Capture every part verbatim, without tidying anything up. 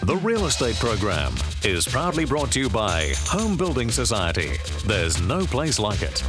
The Real Estate Program is proudly brought to you by Home Building Society. There's no place like it.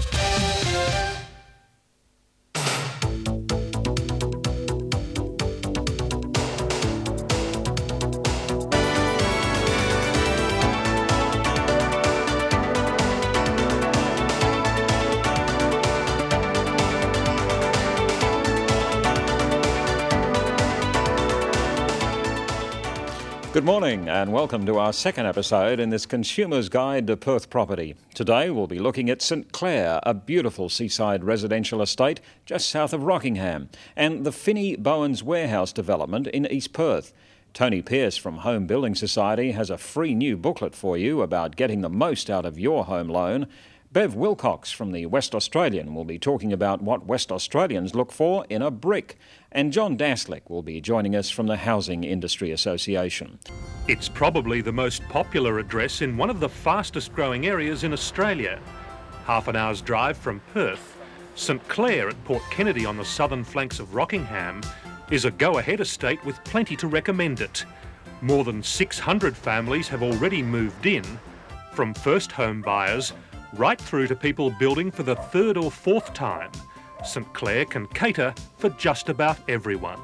Good morning and welcome to our second episode in this Consumer's Guide to Perth Property. Today we'll be looking at St Clair, a beautiful seaside residential estate just south of Rockingham, and the Finney Bowens Warehouse development in East Perth. Tony Pearce from Home Building Society has a free new booklet for you about getting the most out of your home loan. Bev Wilcox from the West Australian will be talking about what West Australians look for in a brick. And John Daslick will be joining us from the Housing Industry Association. It's probably the most popular address in one of the fastest growing areas in Australia. Half an hour's drive from Perth, St Clair at Port Kennedy on the southern flanks of Rockingham is a go-ahead estate with plenty to recommend it. More than six hundred families have already moved in, from first home buyers right through to people building for the third or fourth time. St Clair can cater for just about everyone.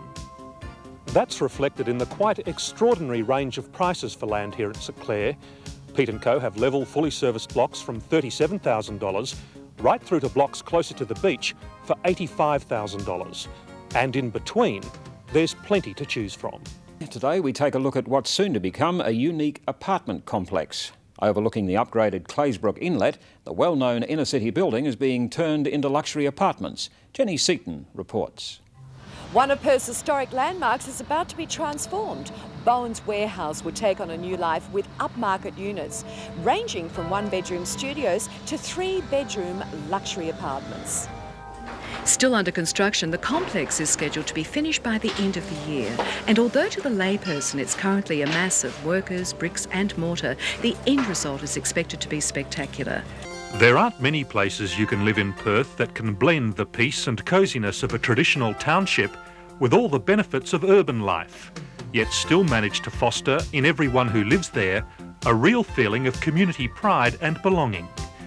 That's reflected in the quite extraordinary range of prices for land here at St Clair. Pete and Co have level, fully serviced blocks from thirty-seven thousand dollars right through to blocks closer to the beach for eighty-five thousand dollars. And in between, there's plenty to choose from. Today we take a look at what's soon to become a unique apartment complex. Overlooking the upgraded Claysbrook Inlet, the well-known inner-city building is being turned into luxury apartments. Jenny Seaton reports. One of Perth's historic landmarks is about to be transformed. Bowens Warehouse will take on a new life with upmarket units, ranging from one-bedroom studios to three-bedroom luxury apartments. Still under construction, the complex is scheduled to be finished by the end of the year. And although to the layperson it's currently a mass of workers, bricks and mortar, the end result is expected to be spectacular. There aren't many places you can live in Perth that can blend the peace and coziness of a traditional township with all the benefits of urban life, yet still manage to foster in everyone who lives there a real feeling of community pride and belonging.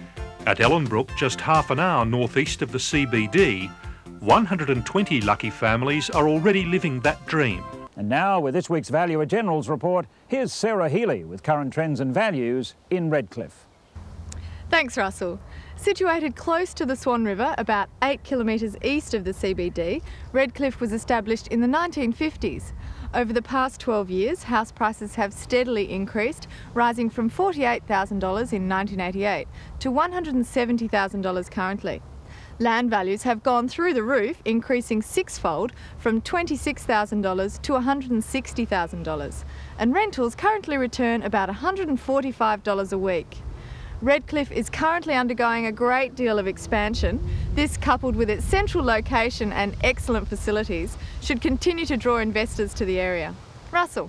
At Ellenbrook, just half an hour northeast of the C B D, one hundred twenty lucky families are already living that dream. And now, with this week's Valuer General's report, here's Sarah Healy with current trends and values in Redcliffe. Thanks, Russell. Situated close to the Swan River, about eight kilometres east of the C B D, Redcliffe was established in the nineteen fifties. Over the past twelve years, house prices have steadily increased, rising from forty-eight thousand dollars in nineteen eighty-eight to one hundred seventy thousand dollars currently. Land values have gone through the roof, increasing sixfold from twenty-six thousand dollars to one hundred sixty thousand dollars, and rentals currently return about one hundred forty-five dollars a week. Redcliffe is currently undergoing a great deal of expansion. This, coupled with its central location and excellent facilities, should continue to draw investors to the area. Russell.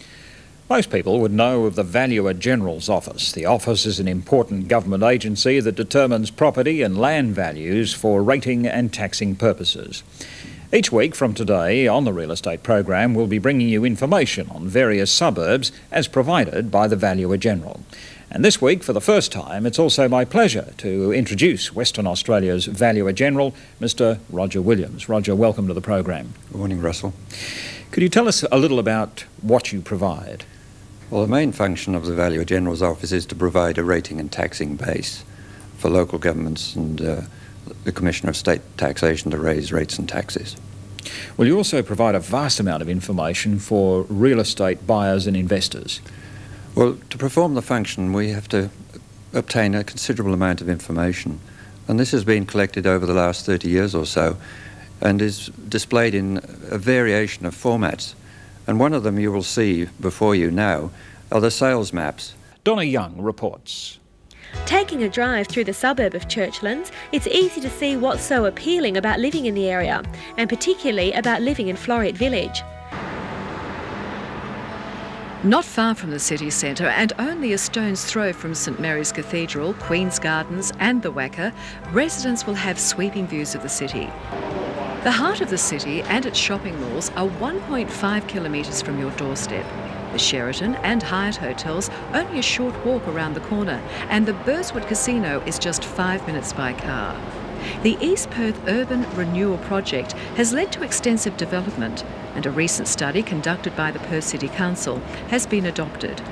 Most people would know of the Valuer General's Office. The office is an important government agency that determines property and land values for rating and taxing purposes. Each week from today on the Real Estate Program, we'll be bringing you information on various suburbs as provided by the Valuer General. And this week, for the first time, it's also my pleasure to introduce Western Australia's Valuer General, Mister Roger Williams. Roger, welcome to the program. Good morning, Russell. Could you tell us a little about what you provide? Well, the main function of the Valuer General's Office is to provide a rating and taxing base for local governments and uh, the Commissioner of State Taxation to raise rates and taxes. Well, you also provide a vast amount of information for real estate buyers and investors. Well, to perform the function, we have to obtain a considerable amount of information, and this has been collected over the last thirty years or so and is displayed in a variation of formats. And one of them you will see before you now are the sales maps. Donna Young reports. Taking a drive through the suburb of Churchlands, it's easy to see what's so appealing about living in the area, and particularly about living in Floriat Village. Not far from the city centre and only a stone's throw from St Mary's Cathedral, Queen's Gardens and the Wacker, residents will have sweeping views of the city. The heart of the city and its shopping malls are one point five kilometres from your doorstep. The Sheraton and Hyatt hotels only a short walk around the corner, and the Burswood Casino is just five minutes by car. The East Perth Urban Renewal Project has led to extensive development, and a recent study conducted by the Perth City Council has been adopted.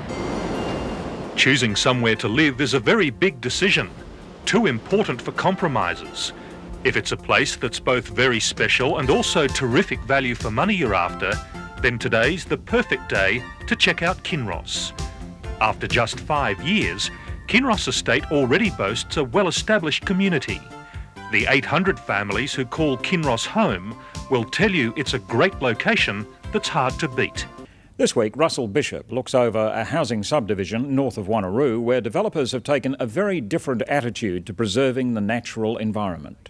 Choosing somewhere to live is a very big decision, too important for compromises. If it's a place that's both very special and also terrific value for money you're after, then today's the perfect day to check out Kinross. After just five years, Kinross Estate already boasts a well-established community. The eight hundred families who call Kinross home will tell you it's a great location that's hard to beat. This week, Russell Bishop looks over a housing subdivision north of Wanneroo where developers have taken a very different attitude to preserving the natural environment.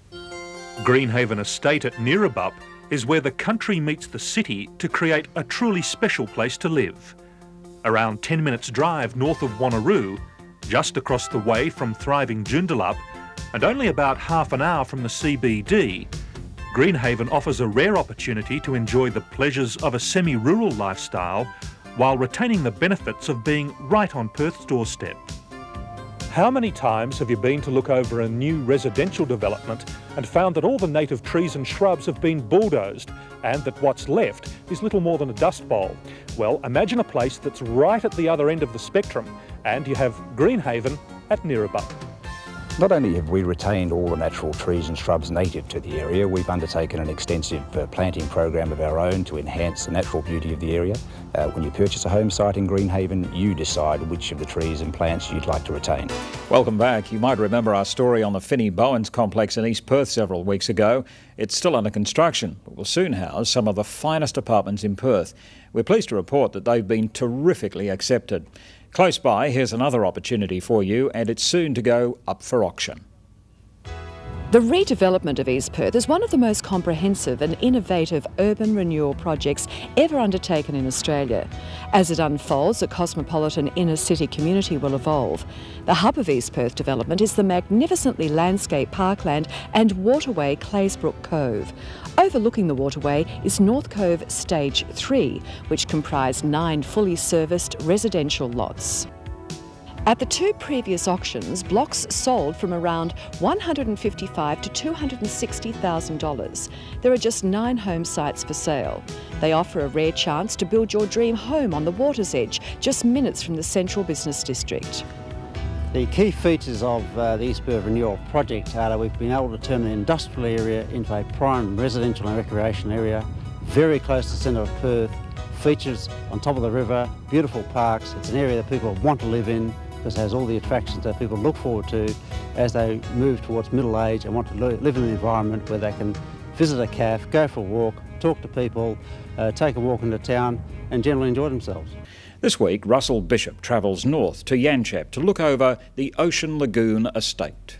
Greenhaven Estate at Neerabup is where the country meets the city to create a truly special place to live. Around ten minutes drive north of Wanneroo, just across the way from thriving Joondalup, and only about half an hour from the C B D, Greenhaven offers a rare opportunity to enjoy the pleasures of a semi-rural lifestyle while retaining the benefits of being right on Perth's doorstep. How many times have you been to look over a new residential development and found that all the native trees and shrubs have been bulldozed and that what's left is little more than a dust bowl? Well, imagine a place that's right at the other end of the spectrum, and you have Greenhaven at Neerabup. Not only have we retained all the natural trees and shrubs native to the area, we've undertaken an extensive uh, planting program of our own to enhance the natural beauty of the area. Uh, when you purchase a home site in Greenhaven, you decide which of the trees and plants you'd like to retain. Welcome back. You might remember our story on the Finney Bowens complex in East Perth several weeks ago. It's still under construction, but will soon house some of the finest apartments in Perth. We're pleased to report that they've been terrifically accepted. Close by, here's another opportunity for you, and it's soon to go up for auction. The redevelopment of East Perth is one of the most comprehensive and innovative urban renewal projects ever undertaken in Australia. As it unfolds, a cosmopolitan inner city community will evolve. The hub of East Perth development is the magnificently landscaped parkland and waterway Claysbrook Cove. Overlooking the waterway is North Cove Stage three, which comprised nine fully serviced residential lots. At the two previous auctions, blocks sold from around one hundred fifty-five thousand dollars to two hundred sixty thousand dollars. There are just nine home sites for sale. They offer a rare chance to build your dream home on the water's edge, just minutes from the central business district. The key features of uh, the East Perth Renewal project are that we've been able to turn the industrial area into a prime residential and recreation area, very close to the centre of Perth, features on top of the river, beautiful parks. It's an area that people want to live in, because it has all the attractions that people look forward to as they move towards middle age and want to live in an environment where they can visit a cafe, go for a walk, talk to people, uh, take a walk into town and generally enjoy themselves. This week, Russell Bishop travels north to Yanchep to look over the Ocean Lagoon estate.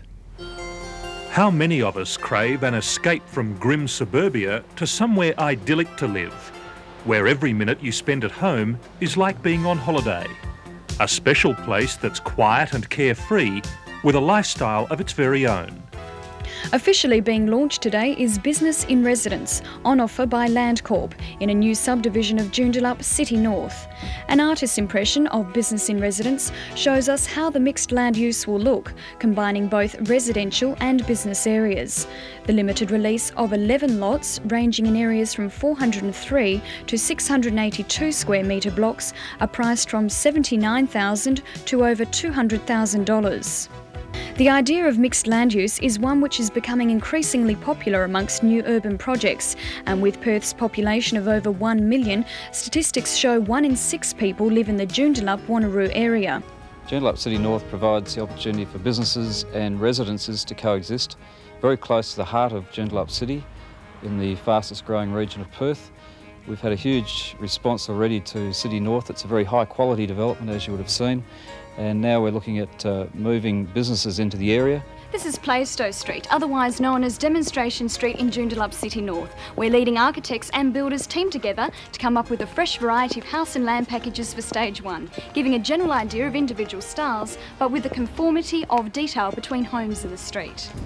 How many of us crave an escape from grim suburbia to somewhere idyllic to live, where every minute you spend at home is like being on holiday? A special place that's quiet and carefree with a lifestyle of its very own. Officially being launched today is Business in Residence, on offer by Landcorp in a new subdivision of Joondalup City North. An artist's impression of Business in Residence shows us how the mixed land use will look, combining both residential and business areas. The limited release of eleven lots, ranging in areas from four hundred three to six hundred eighty-two square metre blocks, are priced from seventy-nine thousand dollars to over two hundred thousand dollars. The idea of mixed land use is one which is becoming increasingly popular amongst new urban projects, and with Perth's population of over one million, statistics show one in six people live in the Joondalup-Wanneroo area. Joondalup City North provides the opportunity for businesses and residences to coexist, very close to the heart of Joondalup City, in the fastest growing region of Perth. We've had a huge response already to City North. It's a very high quality development, as you would have seen. And now we're looking at uh, moving businesses into the area. This is Plaistow Street, otherwise known as Demonstration Street in Joondalup City North, where leading architects and builders team together to come up with a fresh variety of house and land packages for stage one, giving a general idea of individual styles, but with the conformity of detail between homes in the street.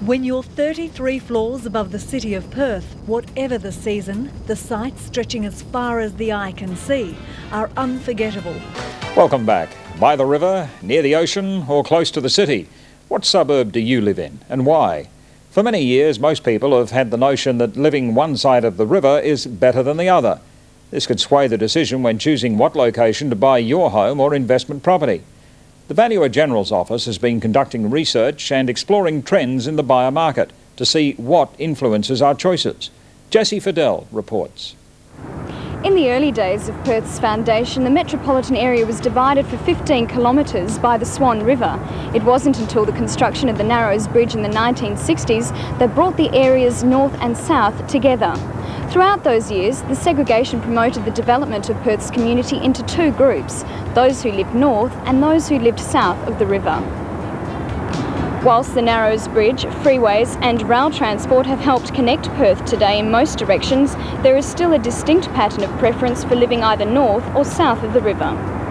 When you're thirty-three floors above the city of Perth, whatever the season, the sights stretching as far as the eye can see are unforgettable. Welcome back. By the river, near the ocean or close to the city? What suburb do you live in and why? For many years, most people have had the notion that living one side of the river is better than the other. This could sway the decision when choosing what location to buy your home or investment property. The Valuer General's Office has been conducting research and exploring trends in the buyer market to see what influences our choices. Jessie Fidel reports. In the early days of Perth's foundation, the metropolitan area was divided for fifteen kilometres by the Swan River. It wasn't until the construction of the Narrows Bridge in the nineteen sixties that brought the areas north and south together. Throughout those years, the segregation promoted the development of Perth's community into two groups, those who lived north and those who lived south of the river. Whilst the Narrows Bridge, freeways and rail transport have helped connect Perth today in most directions, there is still a distinct pattern of preference for living either north or south of the river.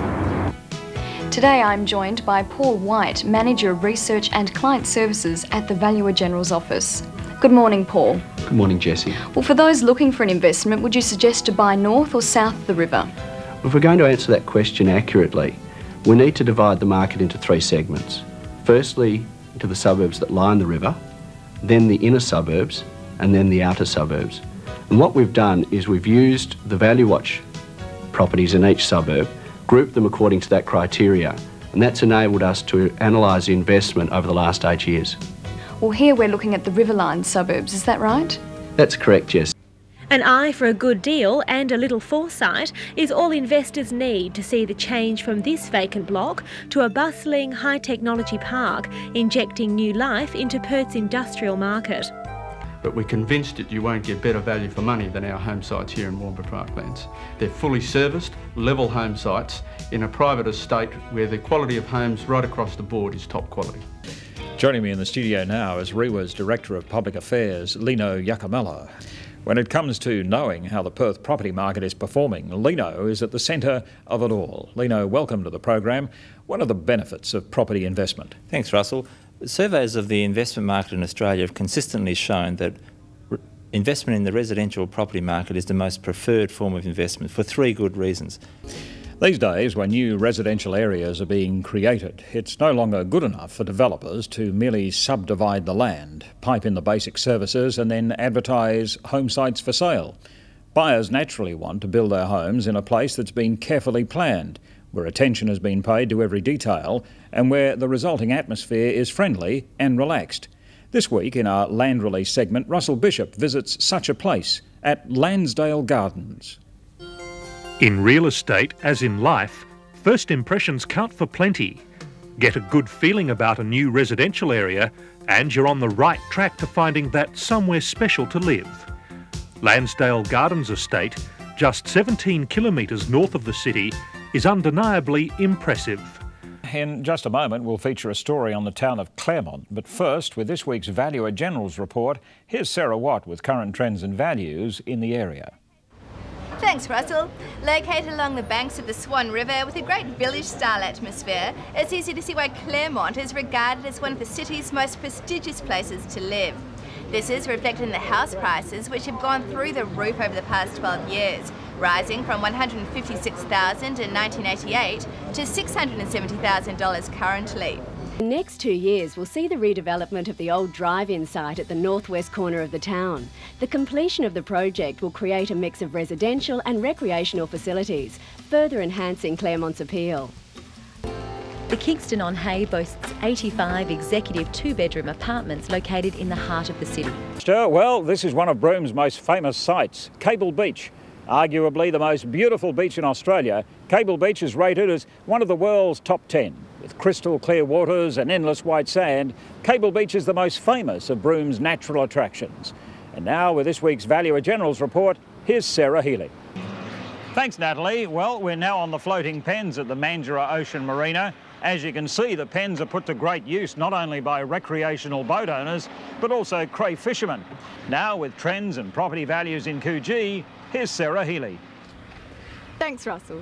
Today I'm joined by Paul White, Manager of Research and Client Services at the Valuer General's Office. Good morning, Paul. Good morning, Jessie. Well, for those looking for an investment, would you suggest to buy north or south of the river? If we're going to answer that question accurately, we need to divide the market into three segments. Firstly, into the suburbs that line the river, then the inner suburbs, and then the outer suburbs. And what we've done is we've used the Value Watch properties in each suburb, grouped them according to that criteria, and that's enabled us to analyse the investment over the last eight years. Well, here we're looking at the riverline suburbs, is that right? That's correct, Jess. An eye for a good deal and a little foresight is all investors need to see the change from this vacant block to a bustling high-technology park, injecting new life into Perth's industrial market. But we're convinced that you won't get better value for money than our home sites here in Warnbro Parklands. They're fully serviced, level home sites in a private estate where the quality of homes right across the board is top quality. Joining me in the studio now is REWA's Director of Public Affairs, Lino Giacomello. When it comes to knowing how the Perth property market is performing, Lino is at the centre of it all. Lino, welcome to the program. What are the benefits of property investment? Thanks, Russell. Surveys of the investment market in Australia have consistently shown that investment in the residential property market is the most preferred form of investment for three good reasons. These days, when new residential areas are being created, it's no longer good enough for developers to merely subdivide the land, pipe in the basic services and then advertise home sites for sale. Buyers naturally want to build their homes in a place that's been carefully planned, where attention has been paid to every detail and where the resulting atmosphere is friendly and relaxed. This week in our land release segment, Russell Bishop visits such a place at Lansdale Gardens. In real estate, as in life, first impressions count for plenty. Get a good feeling about a new residential area and you're on the right track to finding that somewhere special to live. Lansdale Gardens Estate, just seventeen kilometres north of the city, is undeniably impressive. In just a moment, we'll feature a story on the town of Claremont. But first, with this week's Valuer General's report, here's Sarah Watt with current trends and values in the area. Thanks, Russell. Located along the banks of the Swan River with a great village-style atmosphere, it's easy to see why Claremont is regarded as one of the city's most prestigious places to live. This is reflected in the house prices, which have gone through the roof over the past twelve years, rising from one hundred fifty-six thousand dollars in nineteen eighty-eight to six hundred seventy thousand dollars currently. The next two years will see the redevelopment of the old drive-in site at the northwest corner of the town. The completion of the project will create a mix of residential and recreational facilities, further enhancing Claremont's appeal. The Kingston on Hay boasts eighty-five executive two-bedroom apartments located in the heart of the city. Well, this is one of Brome's most famous sites, Cable Beach. Arguably the most beautiful beach in Australia, Cable Beach is rated as one of the world's top ten. With crystal clear waters and endless white sand, Cable Beach is the most famous of Brome's natural attractions. And now, with this week's Valuer General's report, here's Sarah Healy. Thanks, Natalie. Well, we're now on the floating pens at the Mandurah Ocean Marina. As you can see, the pens are put to great use not only by recreational boat owners, but also cray fishermen. Now, with trends and property values in Coogee, here's Sarah Healy. Thanks, Russell.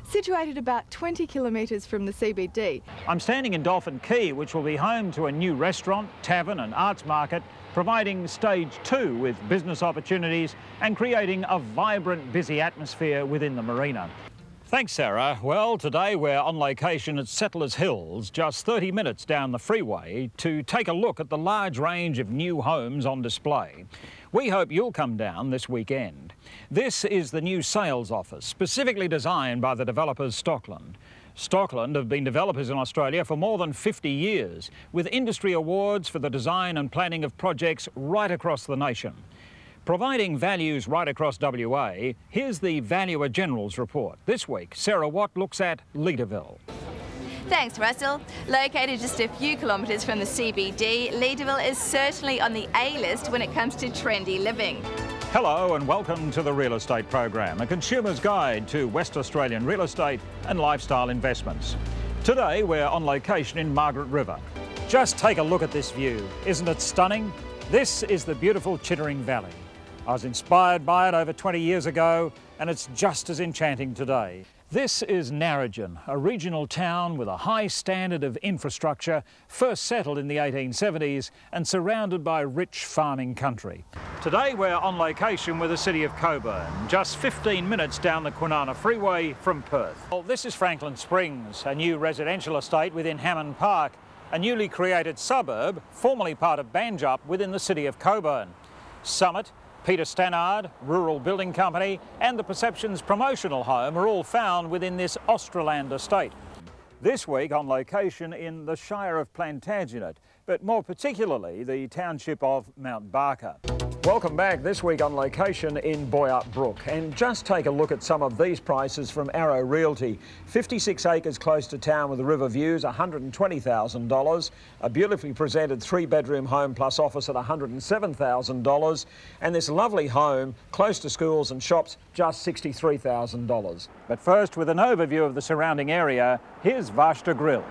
Situated about twenty kilometres from the C B D. I'm standing in Dolphin Quay, which will be home to a new restaurant, tavern and arts market, providing stage two with business opportunities and creating a vibrant, busy atmosphere within the marina. Thanks, Sarah. Well, today we're on location at Settlers Hills, just thirty minutes down the freeway, to take a look at the large range of new homes on display. We hope you'll come down this weekend. This is the new sales office, specifically designed by the developers Stockland. Stockland have been developers in Australia for more than fifty years, with industry awards for the design and planning of projects right across the nation. Providing values right across W A, here's the Valuer General's report. This week, Sarah Watt looks at Leederville. Thanks, Russell. Located just a few kilometres from the C B D, Leederville is certainly on the A-list when it comes to trendy living. Hello and welcome to the Real Estate Program, a consumer's guide to West Australian real estate and lifestyle investments. Today we're on location in Margaret River. Just take a look at this view. Isn't it stunning? This is the beautiful Chittering Valley. I was inspired by it over twenty years ago, and it's just as enchanting today. This is Narrogin, a regional town with a high standard of infrastructure, first settled in the eighteen seventies and surrounded by rich farming country. Today we're on location with the city of Coburn, just fifteen minutes down the Kwinana Freeway from Perth. Well, this is Franklin Springs, a new residential estate within Hammond Park, a newly created suburb, formerly part of Banjup, within the city of Coburn. Summit, Peter Stannard, Rural Building Company and the Perceptions promotional home are all found within this Australand estate. This week on location in the Shire of Plantagenet, but more particularly the township of Mount Barker. Welcome back. This week on location in Boyup Brook, and just take a look at some of these prices from Arrow Realty. fifty-six acres close to town with the river views, one hundred and twenty thousand dollars. A beautifully presented three bedroom home plus office at one hundred and seven thousand dollars. And this lovely home close to schools and shops, just sixty-three thousand dollars. But first, with an overview of the surrounding area, here's Vashta Grill.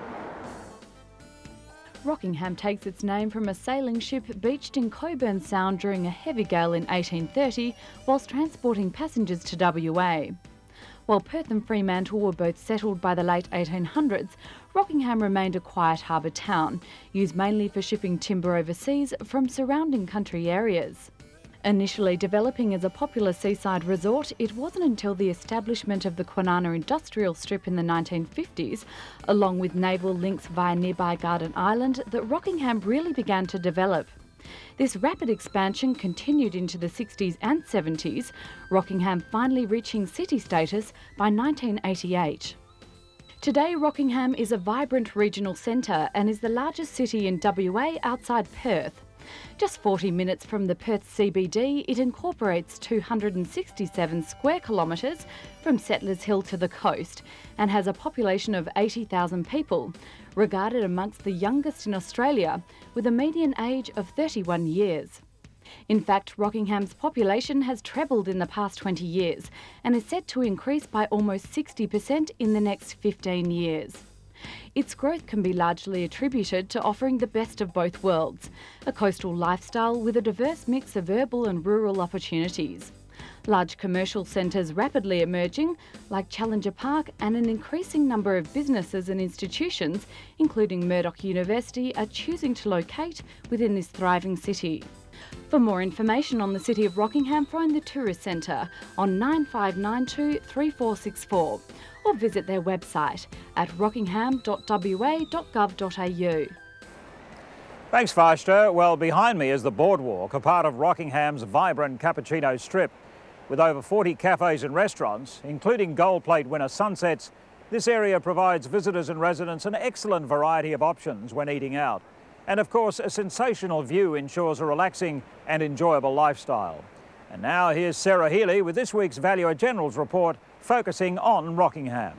Rockingham takes its name from a sailing ship beached in Coburn Sound during a heavy gale in eighteen thirty whilst transporting passengers to W A. While Perth and Fremantle were both settled by the late eighteen hundreds, Rockingham remained a quiet harbour town, used mainly for shipping timber overseas from surrounding country areas. Initially developing as a popular seaside resort, it wasn't until the establishment of the Kwinana Industrial Strip in the nineteen fifties, along with naval links via nearby Garden Island, that Rockingham really began to develop. This rapid expansion continued into the sixties and seventies, Rockingham finally reaching city status by nineteen eighty-eight. Today, Rockingham is a vibrant regional centre and is the largest city in W A outside Perth. Just forty minutes from the Perth C B D, it incorporates two hundred and sixty-seven square kilometres from Settlers Hill to the coast and has a population of eighty thousand people, regarded amongst the youngest in Australia, with a median age of thirty-one years. In fact, Rockingham's population has trebled in the past twenty years and is set to increase by almost sixty percent in the next fifteen years. Its growth can be largely attributed to offering the best of both worlds, a coastal lifestyle with a diverse mix of urban and rural opportunities. Large commercial centres rapidly emerging, like Challenger Park, and an increasing number of businesses and institutions, including Murdoch University, are choosing to locate within this thriving city. For more information on the City of Rockingham, phone the Tourist Centre on nine five nine two, three four six four or visit their website at rockingham dot w a dot gov dot a u. Thanks, Vashta. Well, behind me is the boardwalk, a part of Rockingham's vibrant Cappuccino Strip. With over forty cafes and restaurants, including Gold Plate winner Sunsets, this area provides visitors and residents an excellent variety of options when eating out. And of course, a sensational view ensures a relaxing and enjoyable lifestyle. And now here's Sarah Healy with this week's Valuer General's report, focusing on Rockingham.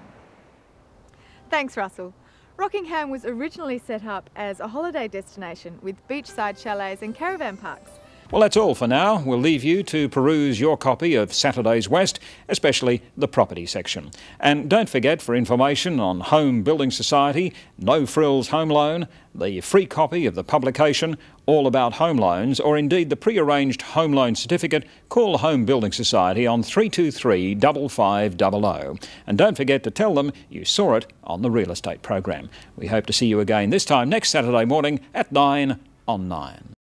Thanks, Russell. Rockingham was originally set up as a holiday destination with beachside chalets and caravan parks. Well, that's all for now. We'll leave you to peruse your copy of Saturday's West, especially the property section. And don't forget, for information on Home Building Society, No Frills Home Loan, the free copy of the publication All About Home Loans, or indeed the pre-arranged home loan certificate, call Home Building Society on three two three, five five zero zero. And don't forget to tell them you saw it on the real estate program. We hope to see you again this time next Saturday morning at nine on nine.